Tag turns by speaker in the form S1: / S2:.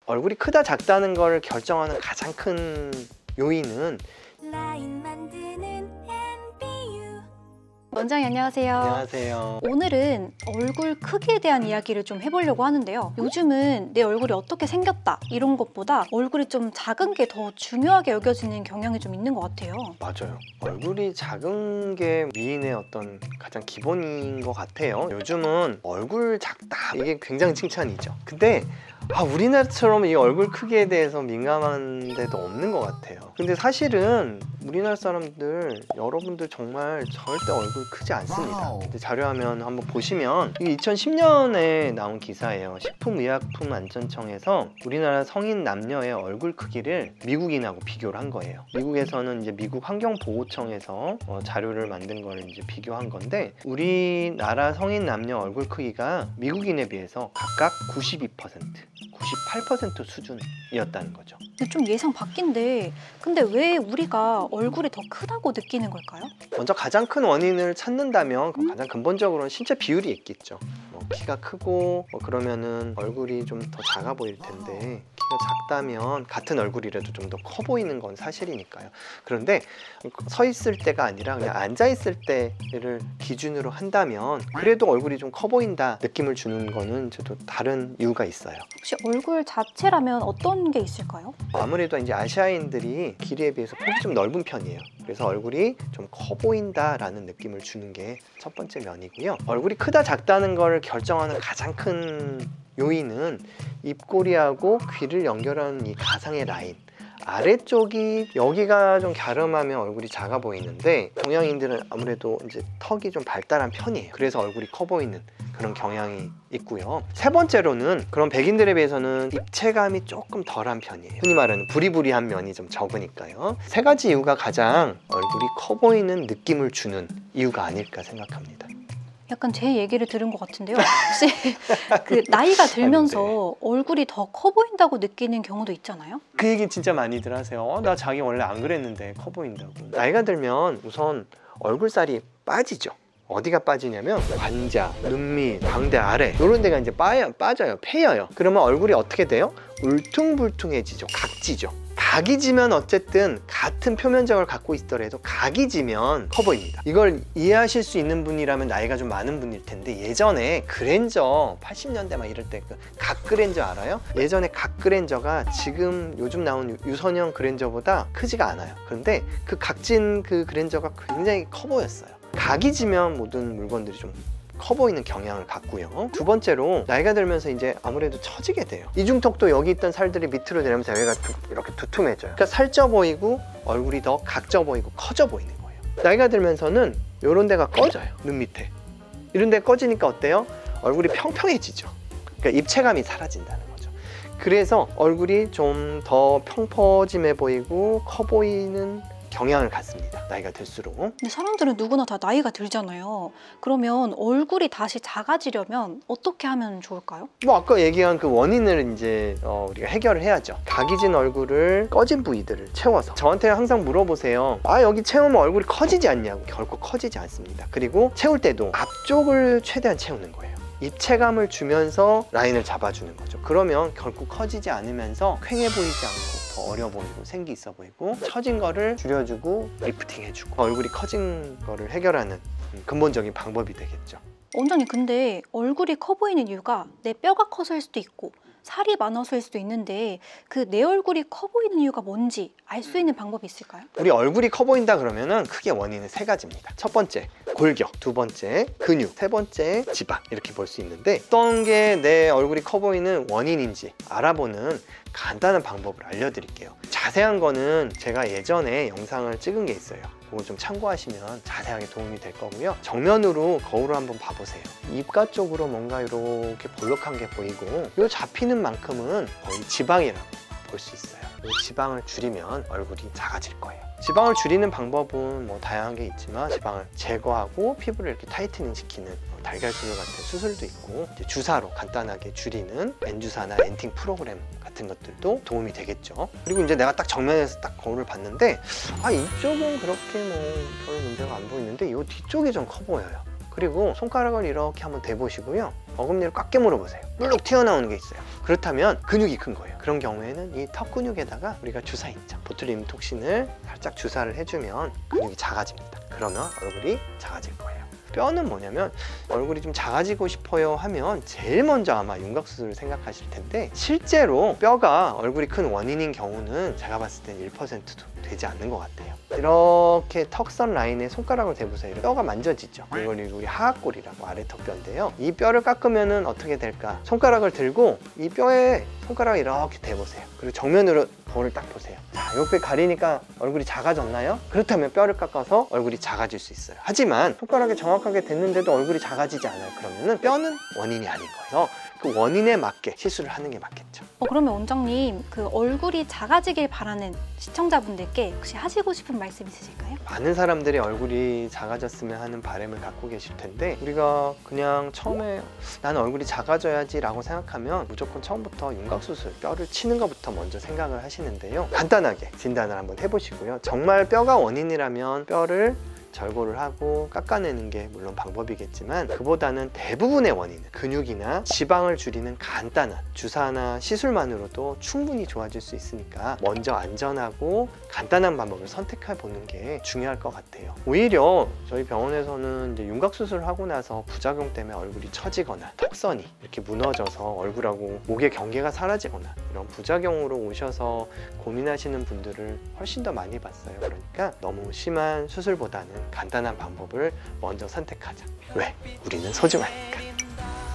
S1: 얼굴이 크다 작다는 걸 결정하는 가장 큰 요인은
S2: 라인 만드는 MBU.
S3: 원장님 안녕하세요.
S1: 안녕하세요.
S3: 오늘은 얼굴 크기에 대한 이야기를 좀 해보려고 하는데요. 요즘은 내 얼굴이 어떻게 생겼다 이런 것보다 얼굴이 좀 작은 게 더 중요하게 여겨지는 경향이 좀 있는 것 같아요.
S1: 맞아요. 얼굴이 작은 게 미인의 어떤 가장 기본인 것 같아요. 요즘은 얼굴 작다 이게 굉장히 칭찬이죠. 근데 우리나라처럼 이 얼굴 크기에 대해서 민감한 데도 없는 것 같아요. 근데 사실은 우리나라 사람들 여러분들 정말 절대 얼굴 크지 않습니다. 근데 자료화면 한번 보시면 이게 2010년에 나온 기사예요. 식품의약품안전청에서 우리나라 성인 남녀의 얼굴 크기를 미국인하고 비교를 한 거예요. 미국에서는 이제 미국 환경보호청에서 자료를 만든 거를 이제 비교한 건데 우리나라 성인 남녀 얼굴 크기가 미국인에 비해서 각각 92%, 98% 수준이었다는 거죠.
S3: 근데 좀 예상 밖인데 근데 왜 우리가 얼굴이 더 크다고 느끼는 걸까요?
S1: 먼저 가장 큰 원인을 찾는다면 가장 근본적으로는 신체 비율이 있겠죠. 키가 크고 그러면은 얼굴이 좀 더 작아 보일 텐데 키가 작다면 같은 얼굴이라도 좀 더 커 보이는 건 사실이니까요. 그런데 서 있을 때가 아니라 그냥 앉아 있을 때를 기준으로 한다면 그래도 얼굴이 좀 커 보인다 느낌을 주는 거는 또 다른 이유가 있어요.
S3: 혹시 얼굴 자체라면 어떤 게 있을까요?
S1: 아무래도 이제 아시아인들이 길이에 비해서 폭이 좀 넓은 편이에요. 그래서 얼굴이 좀 커 보인다라는 느낌을 주는 게 첫 번째 면이고요. 얼굴이 크다 작다는 걸 결정하는 가장 큰 요인은 입꼬리하고 귀를 연결하는 이 가상의 라인, 아래쪽이 여기가 좀 갸름하면 얼굴이 작아 보이는데 동양인들은 아무래도 이제 턱이 좀 발달한 편이에요. 그래서 얼굴이 커 보이는 그런 경향이 있고요. 세 번째로는 그런 백인들에 비해서는 입체감이 조금 덜한 편이에요. 흔히 말하는 부리부리한 면이 좀 적으니까요. 세 가지 이유가 가장 얼굴이 커 보이는 느낌을 주는 이유가 아닐까 생각합니다.
S3: 약간 제 얘기를 들은 것 같은데요. 혹시 그 나이가 들면서 얼굴이 더 커 보인다고 느끼는 경우도 있잖아요?
S1: 그 얘기 진짜 많이들 하세요. 나 자기 원래 안 그랬는데 커 보인다고. 나이가 들면 우선 얼굴살이 빠지죠. 어디가 빠지냐면 관자, 눈밑, 광대 아래 이런 데가 이제 빠져요. 패여요. 그러면 얼굴이 어떻게 돼요? 울퉁불퉁해지죠. 각지죠. 각이 지면 어쨌든 같은 표면적을 갖고 있더라도 각이 지면 커 보입니다. 이걸 이해하실 수 있는 분이라면 나이가 좀 많은 분일 텐데 예전에 그랜저 80년대 막 이럴 때 각 그랜저 알아요? 예전에 각 그랜저가 지금 요즘 나온 유선형 그랜저보다 크지가 않아요. 그런데 그 각진 그 그랜저가 굉장히 커 보였어요. 각이 지면 모든 물건들이 좀 커 보이는 경향을 갖고요. 두 번째로 나이가 들면서 이제 아무래도 처지게 돼요. 이중턱도 여기 있던 살들이 밑으로 내려면서 여기가 이렇게 두툼해져요. 그러니까 살쪄 보이고 얼굴이 더 각져 보이고 커져 보이는 거예요. 나이가 들면서는 이런 데가 꺼져요. 눈 밑에 이런 데 꺼지니까 어때요? 얼굴이 평평해지죠. 그러니까 입체감이 사라진다는 거죠. 그래서 얼굴이 좀 더 평퍼짐해 보이고 커 보이는 경향을 갖습니다. 나이가 들수록.
S3: 근데 사람들은 누구나 다 나이가 들잖아요. 그러면 얼굴이 다시 작아지려면 어떻게 하면 좋을까요?
S1: 아까 얘기한 그 원인을 이제 우리가 해결을 해야죠. 각이 진 얼굴을 꺼진 부위들을 채워서 저한테 항상 물어보세요. 여기 채우면 얼굴이 커지지 않냐고. 결코 커지지 않습니다. 그리고 채울 때도 앞쪽을 최대한 채우는 거예요. 입체감을 주면서 라인을 잡아주는 거죠. 그러면 결코 커지지 않으면서 퀭해 보이지 않고 더 어려 보이고 생기 있어 보이고 처진 거를 줄여주고 리프팅 해주고 얼굴이 커진 거를 해결하는 근본적인 방법이 되겠죠.
S3: 원장님 근데 얼굴이 커 보이는 이유가 내 뼈가 커서일 수도 있고 살이 많아서일 수도 있는데 그 내 얼굴이 커 보이는 이유가 뭔지 알 수 있는 방법이 있을까요?
S1: 우리 얼굴이 커 보인다 그러면은 크게 원인은 세 가지입니다. 첫 번째 골격, 두 번째 근육, 세 번째 지방 이렇게 볼 수 있는데 어떤 게 내 얼굴이 커 보이는 원인인지 알아보는 간단한 방법을 알려드릴게요. 자세한 거는 제가 예전에 영상을 찍은 게 있어요. 그거 좀 참고하시면 자세하게 도움이 될 거고요. 정면으로 거울을 한번 봐보세요. 입가 쪽으로 뭔가 이렇게 볼록한 게 보이고 이 잡히는 만큼은 거의 지방이라고 볼 수 있어요. 이 지방을 줄이면 얼굴이 작아질 거예요. 지방을 줄이는 방법은 다양한 게 있지만 지방을 제거하고 피부를 이렇게 타이트닝 시키는 달걀 수술 같은 수술도 있고 이제 주사로 간단하게 줄이는 N주사나 엔팅 프로그램 같은 것들도 도움이 되겠죠. 그리고 이제 내가 딱 정면에서 딱 거울을 봤는데 이쪽은 그렇게 별 문제가 안 보이는데 이 뒤쪽이 좀 커 보여요. 그리고 손가락을 이렇게 한번 대보시고요. 어금니를 꽉 깨물어 보세요. 물룩 튀어나오는 게 있어요. 그렇다면 근육이 큰 거예요. 그런 경우에는 이 턱 근육에다가 우리가 주사 있죠. 보툴리눔 톡신을 살짝 주사를 해주면 근육이 작아집니다. 그러면 얼굴이 작아질 거예요. 뼈는 뭐냐면 얼굴이 좀 작아지고 싶어요 하면 제일 먼저 아마 윤곽수술을 생각하실 텐데, 실제로 뼈가 얼굴이 큰 원인인 경우는 제가 봤을 땐 1%도 되지 않는 것 같아요. 이렇게 턱선 라인에 손가락을 대보세요. 뼈가 만져지죠. 이걸 우리 하악골이라고, 아래턱뼈인데요. 이 뼈를 깎으면 어떻게 될까? 손가락을 들고 이 뼈에 손가락을 이렇게 대보세요. 그리고 정면으로 거울을 딱 보세요. 자, 옆에 가리니까 얼굴이 작아졌나요? 그렇다면 뼈를 깎아서 얼굴이 작아질 수 있어요. 하지만 손가락에 정확하게 댔는데도 얼굴이 작아지지 않아요. 그러면은 뼈는 원인이 아닌 거예요. 그 원인에 맞게 시술을 하는 게 맞겠죠.
S3: 그러면 원장님, 그 얼굴이 작아지길 바라는 시청자분들께 혹시 하시고 싶은 말씀 있으실까요?
S1: 많은 사람들이 얼굴이 작아졌으면 하는 바람을 갖고 계실 텐데, 우리가 그냥 처음에 나는 얼굴이 작아져야지 라고 생각하면 무조건 처음부터 윤곽수술, 뼈를 치는 것부터 먼저 생각을 하시는데요. 간단하게 진단을 한번 해보시고요. 정말 뼈가 원인이라면 뼈를 절골을 하고 깎아내는 게 물론 방법이겠지만, 그보다는 대부분의 원인은 근육이나 지방을 줄이는 간단한 주사나 시술만으로도 충분히 좋아질 수 있으니까 먼저 안전하고 간단한 방법을 선택해 보는 게 중요할 것 같아요. 오히려 저희 병원에서는 이제 윤곽수술을 하고 나서 부작용 때문에 얼굴이 처지거나 턱선이 이렇게 무너져서 얼굴하고 목의 경계가 사라지거나 이런 부작용으로 오셔서 고민하시는 분들을 훨씬 더 많이 봤어요. 그러니까 너무 심한 수술보다는 간단한 방법을 먼저 선택하자. 왜? 우리는 소중하니까.